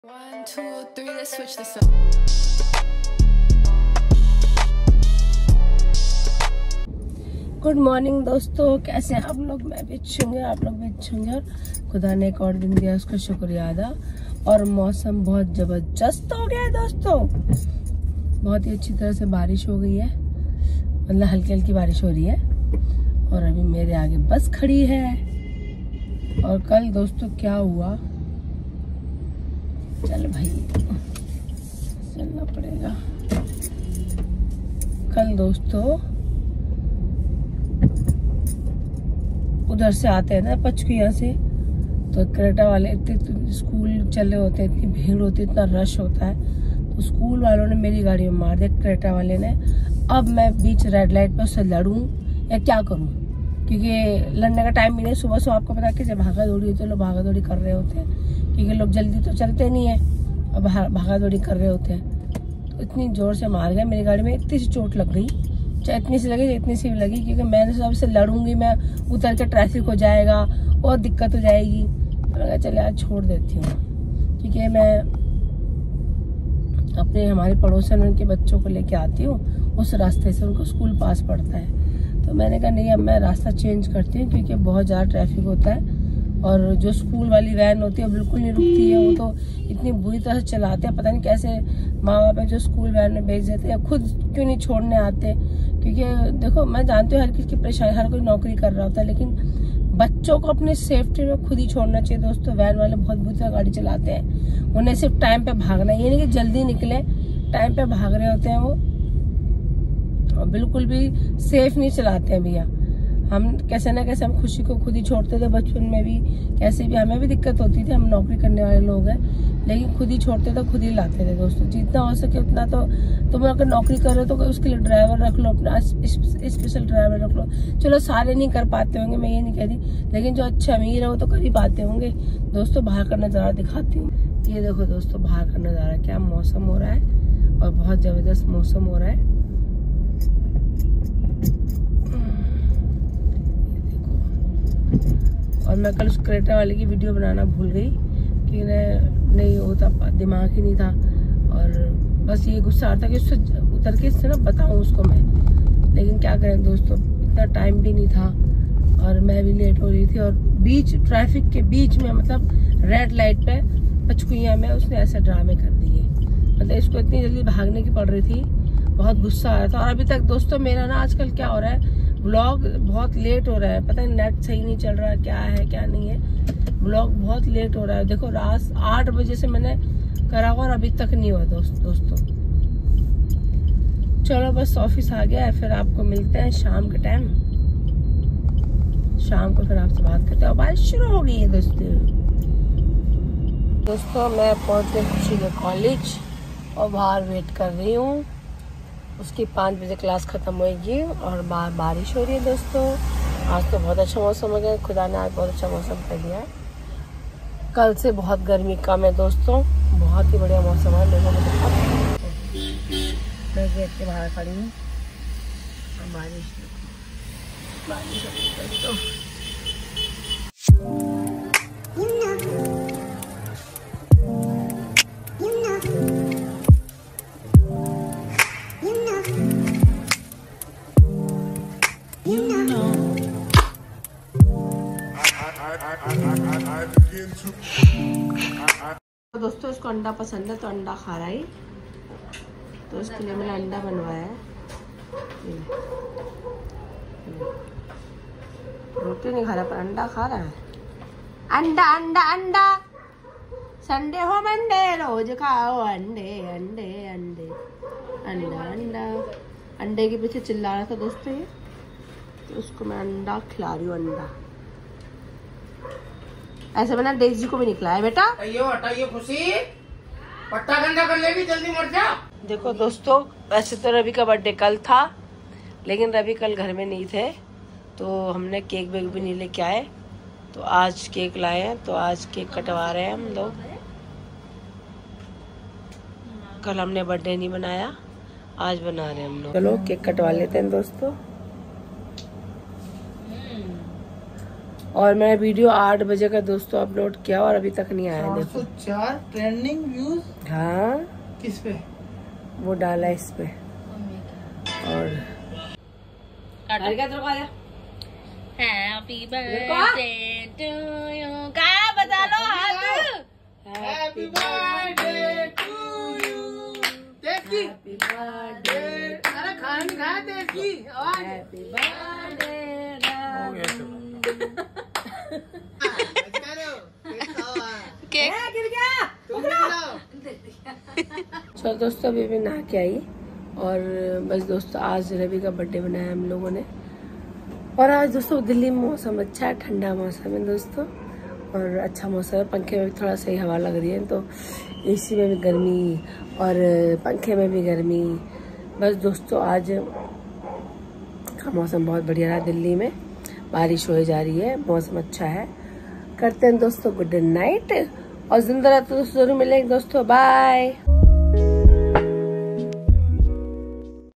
1, 2, 3, let's switch this up. Good morning दोस्तों, कैसे हैं आप लोग? मैं भी अच्छी हूँ, आप लोग भी अच्छे होंगे। और खुदा ने एक और दिन दिया, उसका शुक्रिया अदा। और मौसम बहुत जबरदस्त हो गया है दोस्तों, बहुत ही अच्छी तरह से बारिश हो गई है, मतलब हल्की हल्की बारिश हो रही है। और अभी मेरे आगे बस खड़ी है। और कल दोस्तों क्या हुआ, चल भाई चलना पड़ेगा। कल दोस्तों उधर से आते हैं ना पचकुया से, तो क्रेटा वाले इतने स्कूल चले होते हैं, इतनी भीड़ होती है, इतना रश होता है। तो स्कूल वालों ने मेरी गाड़ी में मार दिया, क्रेटा वाले ने। अब मैं बीच रेड लाइट पे उससे लड़ूं या क्या करूं, क्योंकि लड़ने का टाइम भी नहीं। सुबह सुबह आपको पता है कि जब भागा दौड़ी होती है, लोग भागा दौड़ी कर रहे होते हैं, क्योंकि लोग जल्दी तो चलते नहीं है, अब भागा दौड़ी कर रहे होते हैं। तो इतनी जोर से मार गया, मेरी गाड़ी में इतनी सी चोट लग गई, चाहे इतनी सी लगी इतनी सी भी लगी, क्योंकि मैंने सबसे लड़ूंगी मैं, उतर के ट्रैफिक हो जाएगा और दिक्कत हो जाएगी। तो चले आज छोड़ देती हूँ, क्योंकि मैं अपने हमारे पड़ोसन उनके बच्चों को लेके आती हूँ, उस रास्ते से उनको स्कूल पास पड़ता है। तो मैंने कहा नहीं, अब मैं रास्ता चेंज करती हूँ, क्योंकि बहुत ज़्यादा ट्रैफिक होता है। और जो स्कूल वाली वैन होती है वो बिल्कुल नहीं रुकती है, वो तो इतनी बुरी तरह से चलाते हैं, पता नहीं कैसे माँ बाप है जो स्कूल वैन में भेज देते हैं, खुद क्यों नहीं छोड़ने आते। क्योंकि देखो मैं जानती हूँ हर किसी की परेशानी, हर कोई नौकरी कर रहा होता है, लेकिन बच्चों को अपनी सेफ्टी में खुद ही छोड़ना चाहिए दोस्तों। वैन वाले बहुत बुरी तरह गाड़ी चलाते हैं, उन्हें सिर्फ टाइम पे भागना, ये नहीं कि जल्दी निकले, टाइम पे भाग रहे होते हैं वो, और बिल्कुल भी सेफ नहीं चलाते हैं भैया। हम कैसे ना कैसे हम खुशी को खुद ही छोड़ते थे, बचपन में भी कैसे भी हमें भी दिक्कत होती थी, हम नौकरी करने वाले लोग हैं, लेकिन खुद ही छोड़ते थे, खुद ही लाते थे दोस्तों। जितना हो सके उतना तो तुम अगर नौकरी कर रहे हो तो उसके लिए ड्राइवर रख लो, अपना स्पेशल ड्राइवर रख लो। चलो सारे नहीं कर पाते होंगे, मैं ये नहीं कह रही, लेकिन जो अच्छे अमीर है वो तो कर ही पाते होंगे। दोस्तों बाहर का नज़ारा दिखाती हूँ, ये देखो दोस्तों बाहर का नज़ारा, क्या मौसम हो रहा है, और बहुत जबरदस्त मौसम हो रहा है। और मैं कल उस क्रेटा वाले की वीडियो बनाना भूल गई, कि नहीं होता, दिमाग ही नहीं था, और बस ये गुस्सा आता कि उससे उतर के इससे ना बताऊं उसको मैं, लेकिन क्या करें दोस्तों, इतना टाइम भी नहीं था और मैं भी लेट हो रही थी। और बीच ट्रैफिक के बीच में, मतलब रेड लाइट पे पचकुइया में उसने ऐसे ड्रामे कर दिए, मतलब इसको इतनी जल्दी भागने की पड़ रही थी, बहुत गुस्सा आ रहा था। और अभी तक दोस्तों मेरा ना आजकल क्या हो रहा है, व्लॉग बहुत लेट हो रहा है, पता नहीं नेट सही नहीं चल रहा, क्या है क्या नहीं है, व्लॉग बहुत लेट हो रहा है। देखो रात 8 बजे से मैंने करा हुआ और अभी तक नहीं हुआ दोस्तों। चलो बस ऑफिस आ गया है, फिर आपको मिलते हैं शाम के टाइम, शाम को फिर आपसे बात करते हैं। बारिश शुरू हो गई है दोस्तों मैं पहुंच गई खुशी के कॉलेज और बाहर वेट कर रही हूँ, उसकी 5 बजे क्लास खत्म होगी और बाहर बारिश हो रही है दोस्तों। आज तो बहुत अच्छा मौसम हो गया, खुदा ने आज बहुत अच्छा मौसम कर दिया है, कल से बहुत गर्मी कम है दोस्तों, बहुत ही बढ़िया मौसम है। लोगों में मैं गेट के बाहर खड़ी हूँ, बारिश हो रही है दोस्तों। दोस्तों इसको अंडा पसंद है तो अंडा खा रहा है, तो इसके लिए मैंने अंडा बनवाया है। रोटी नहीं खा रहा पर अंडा खा रहा है। अंडा अंडा अंडा, संडे हो मंडे, रोज खाओ अंडे अंडे अंडे, अंडा अंडा। अंडे के पीछे चिल्ला रहा था दोस्तों ये, तो उसको मैं अंडा खिला रही हूँ। अंडा ऐसे मैंने डेजी को भी निकला है बेटा, हटाइए खुशी, पट्टा गंदा कर लेगी, जल्दी मर जा। देखो दोस्तों वैसे तो रवि का बर्थडे कल था, लेकिन रवि कल घर में नहीं थे, तो हमने केक वेक भी नहीं लेके आए, तो आज केक लाए हैं, तो आज केक कटवा रहे हैं हम लोग। कल हमने बर्थडे नहीं बनाया, आज बना रहे हैं हम लोग। चलो केक कटवा लेते हैं दोस्तों। और मैंने वीडियो 8 बजे का दोस्तों अपलोड किया और अभी तक नहीं आया। देखो 404 ट्रेंडिंग व्यूज। हाँ किस पे? वो डाला इस पे। और हैप्पी बर्थडे टू यू। क्या बता लो आज? Happy birthday to you. देखी हैप्पी बर्थडे, अरे खाना नहीं खाया देखी आवाज। Happy birthday. चलो दोस्तों अभी भी नहा के आई और बस दोस्तों आज रवि का बर्थडे बनाया हम लोगों ने। और आज दोस्तों दिल्ली में मौसम अच्छा है, ठंडा मौसम है दोस्तों और अच्छा मौसम है। पंखे में भी थोड़ा सही हवा लग रही है, तो एसी में भी गर्मी और पंखे में भी गर्मी। बस दोस्तों आज का मौसम बहुत बढ़िया रहा। दिल्ली में बारिश हो जा रही है, मौसम अच्छा है। करते हैं दोस्तों गुड नाइट और जिंदा रहते दोस्तों जरूर मिलेंगे दोस्तों। बाय।